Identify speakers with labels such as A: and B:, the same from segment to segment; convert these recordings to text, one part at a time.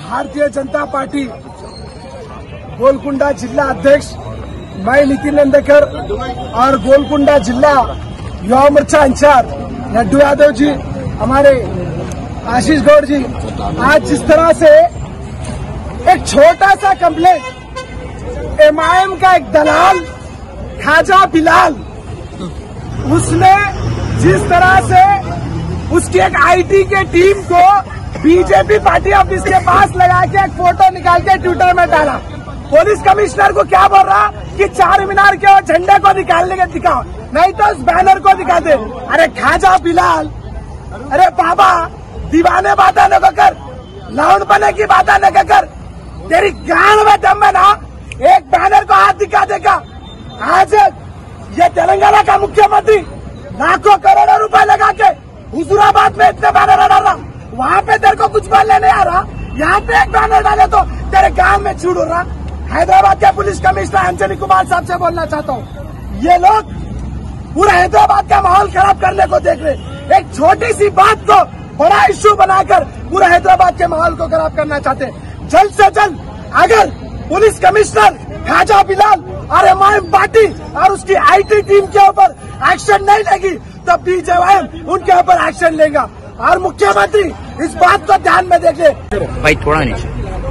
A: Bharatiya Janata party Golconda जिला अध्यक्ष मैं नितिन नंदेकर और गोलकुंडा जिला युवा मोर्चा इंचार्ज लड्डू यादव जी, हमारे आशीष गौड़ जी, आज जिस तरह से एक छोटा सा कंप्लेंट एमआईएम का एक दलाल ख्वाजा बिलाल, उसने जिस तरह से उसकी एक आईटी के टीम को बीजेपी पार्टी ऑफिस के पास लगा के एक फोटो निकाल के ट्विटर में डाला। पुलिस कमिश्नर को क्या बोल रहा कि चार मीनार के और झंडे को निकालने के दिखाओ, नहीं तो उस बैनर को दिखा दे। अरे ख्वाजा बिलाल, अरे बाबा, दीवाने बातें न कर, लाउड बने की बातें न कर, तेरी गांड में दम है ना, एक बैनर को हाथ दिखा देगा। आज ये तेलंगाना का मुख्यमंत्री लाखों करोड़ों रुपए लगा के हुजूराबाद में इतने बैनर डाल रहा, वहाँ पे तेरे को कुछ बोलने नहीं आ रहा, यहाँ पे एक बैनर डाले तो तेरे गांव में छूट हो रहा। हैदराबाद के पुलिस कमिश्नर अंजनी कुमार साहब से बोलना चाहता हूँ, ये लोग पूरा हैदराबाद का माहौल खराब करने को देख रहे, एक छोटी सी बात को बड़ा इश्यू बनाकर पूरा हैदराबाद के माहौल को खराब करना चाहते। जल्द से जल्द अगर पुलिस कमिश्नर ख्वाजा बिलाल और एमआईएम पार्टी और उसकी आईटी टीम के ऊपर एक्शन नहीं लेगी तब बीजेपी उनके ऊपर एक्शन लेगा। और मुख्यमंत्री इस बात को ध्यान में देखे।
B: भाई थोड़ा नीचे।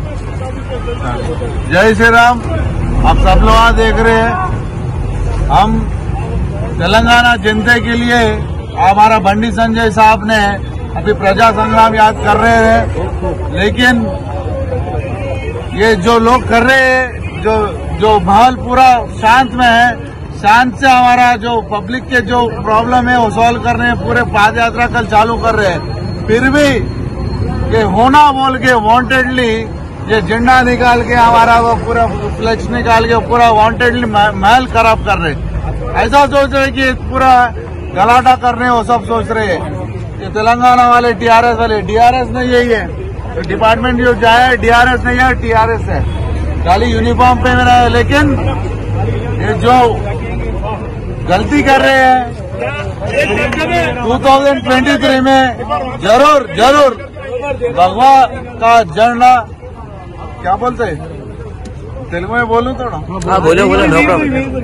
C: जय श्री राम। आप सब लोग आज देख रहे हैं, हम तेलंगाना जनता के लिए हमारा बंडी संजय साहब ने अभी प्रजा संग्राम याद कर रहे हैं, लेकिन ये जो लोग कर रहे हैं, जो माहौल पूरा शांत में है, शांत से हमारा जो पब्लिक के जो प्रॉब्लम है वो सॉल्व कर रहे हैं, पूरे पाद यात्रा कल चालू कर रहे हैं। फिर भी ये होना बोल के वांटेडली ये झंडा निकाल के हमारा वो पूरा फ्लेक्स निकाल के पूरा वांटेडली महल खराब कर रहे हैं। ऐसा सोच रहे कि पूरा गलाटा कर रहे हैं, वो सब सोच रहे हैं। ये तेलंगाना वाले टीआरएस वाले, डीआरएस नहीं यही है, तो डिपार्टमेंट जो जाए डीआरएस नहीं है, टीआरएस है, खाली यूनिफॉर्म पे मेरा है। लेकिन ये जो गलती कर रहे हैं 2023 में जरूर भगवा का झंडा, क्या बोलते हैं तेलुगु में बोलूं थोड़ा?
B: हाँ बोलो नो प्रॉब्लम।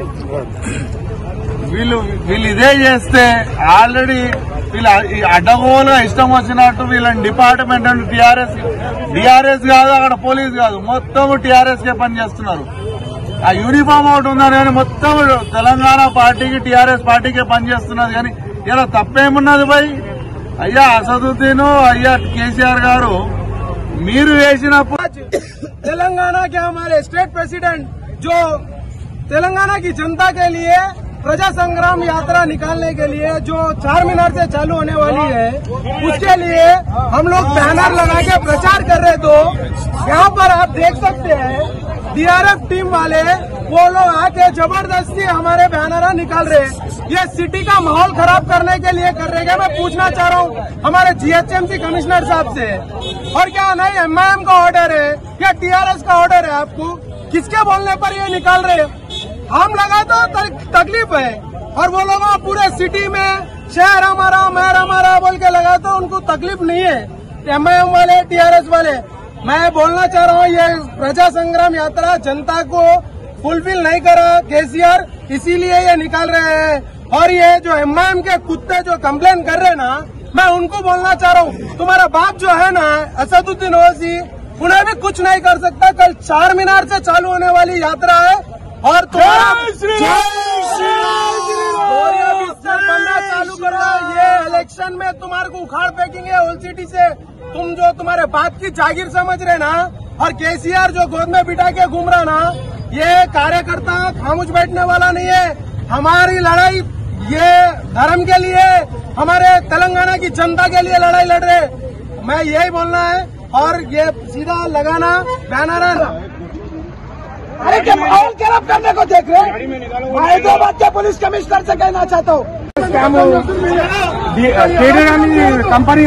C: వీళ్ళు ఇదే చేస్తే ఆల్రెడీ వీళ్ళు అడ్డగోలుగా ఇష్టం వచ్చినట్టు వీళ్ళని డిపార్ట్మెంట్ అంటే టీఆర్ఎస్ కాదు, అక్కడ పోలీస్ కాదు, మొత్తం టీఆర్ఎస్ కే పని చేస్తున్నారు. ఆ యూనిఫామ్ ఒకటి ఉందని కానీ మొత్తం తెలంగాణ పార్టీకి టీఆర్ఎస్ పార్టీకే పనిచేస్తున్నది. కానీ ఇలా తప్పేమున్నది భయ్? అయ్యా అసదుద్దీన్, అయ్యా కేసీఆర్ గారు, మీరు వేసినప్పుడు
A: तेलंगाना के हमारे स्टेट प्रेसिडेंट जो तेलंगाना की जनता के लिए प्रजा संग्राम यात्रा निकालने के लिए जो चार मीनार से चालू होने वाली है, उसके लिए हम लोग बैनर लगा के प्रचार कर रहे। तो यहाँ पर आप देख सकते हैं डीआरएफ टीम वाले वो लोग आके जबरदस्ती हमारे बैनर निकाल रहे हैं। ये सिटी का माहौल खराब करने के लिए कर रहे हैं। मैं पूछना चाह रहा हूँ हमारे जीएचएमसी कमिश्नर साहब से, और क्या नहीं एमआईएम का ऑर्डर है या टीआरएस का ऑर्डर है? आपको किसके बोलने पर ये निकाल रहे हैं? हम लगा तो तकलीफ है, और वो लोग पूरे सिटी में शहर हमारा महर हमारा बोल के लगा तो उनको तकलीफ नहीं है। एमआईएम वाले टीआरएस वाले, मैं बोलना चाह रहा हूँ ये प्रजा संग्राम यात्रा जनता को फुलफिल नहीं करा केसीआर, इसीलिए ये निकाल रहे हैं। और ये जो एमआईएम के कुत्ते जो कंप्लेन कर रहे हैं ना, मैं उनको बोलना चाह रहा हूँ, तुम्हारा बाप जो है ना असदुद्दीन ओवैसी, उन्हें भी कुछ नहीं कर सकता। कल चार मीनार से चालू होने वाली यात्रा है, और तुम्हारा बनना चालू कर रहा है। ये इलेक्शन में तुम्हारे को उखाड़ फेंकेंगे ओल्ड सिटी से। तुम जो तुम्हारे बाप की जागीर समझ रहे ना, और केसीआर जो गोद में बिठा के घूम रहा ना, ये कार्यकर्ता खामोश बैठने वाला नहीं है। हमारी लड़ाई ये धर्म के लिए, हमारे तेलंगाना की जनता के लिए लड़ाई लड़ रहे। मैं यही बोलना है, और ये सीधा लगाना बैनर है। अरे क्या माहौल खराब करने को देख रहे? मैं हैदराबाद के पुलिस कमिश्नर से कहना चाहता हूँ, कंपनी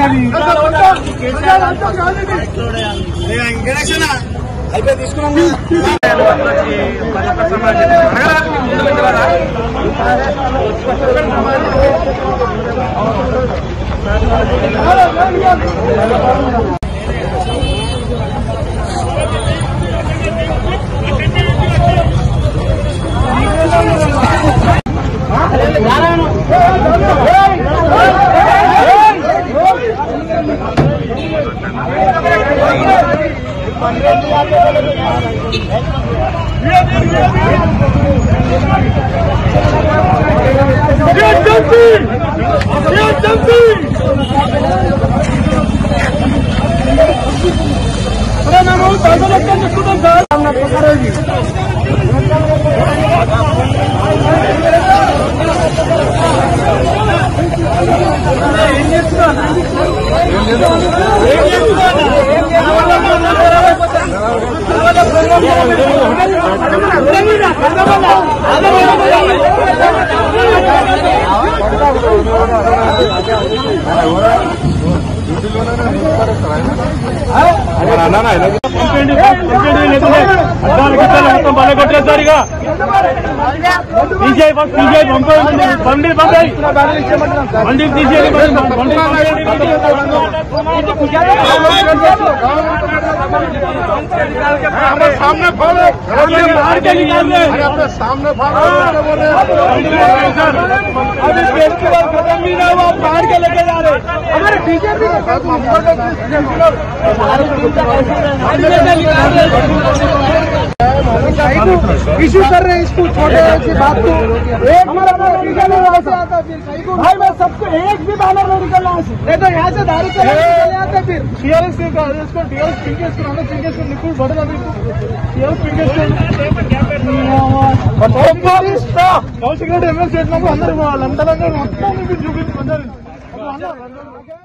D: కొట్టేసరిగా తీసేయి బండి బండి తీసేది
C: सामने फाड़ो सामने
D: अभी फेस्टिवल खत्म भी ना हुआ, फाड़ के लेके जा रहे हमारे बीजेपी
A: इशू कर रहे हैं इसको, छोटे सी बात को एक भाई मैं सबको एक भी बैनर नहीं निकलना नहीं तो यहाँ से दारू चले आते फिर टीआरएस इसको टीआरएस पिंकेस को निकुल बढ़ कौन सिगरेट एमएल स्टेट में अंदर లండన్ చూపించి